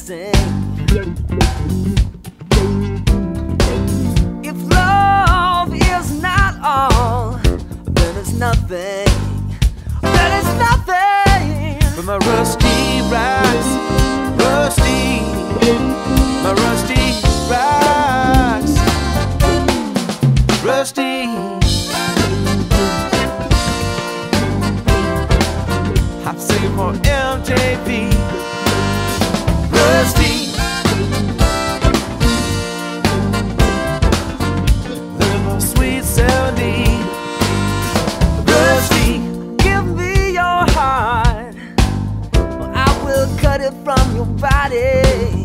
sing. If love is not all, then it's nothing. Then it's nothing. But my Rushdie rocks, Rushdie, my Rushdie rocks, Rushdie. I'm singing for MJP, Rushdie. Living for sweet 70, Rushdie. Give me your heart, or I will cut it from your body.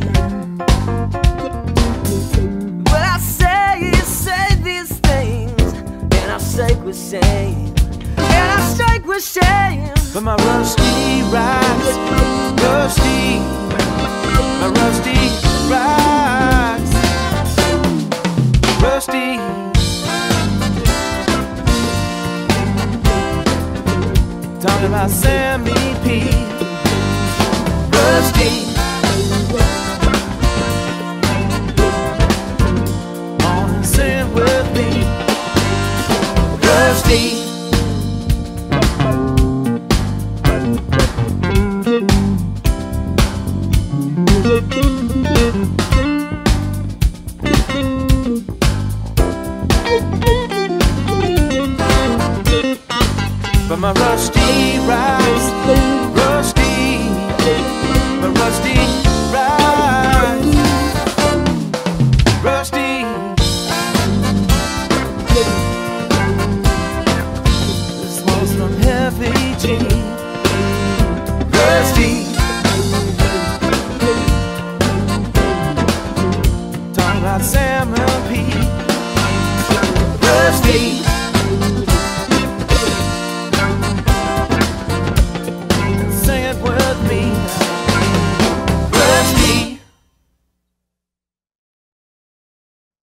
But I say these things, and I shake with shame, and I shake with shame. But my Rushdie rocks, Rushdie, my Rushdie rocks, Rushdie. Talking about Sammy P, Rushdie. On and sing with me, Rushdie. But my Rushdie rocks, Rushdie, my Rushdie rocks, Rushdie. This one's from Heavy G, Rushdie. Talking about Sam and Pete.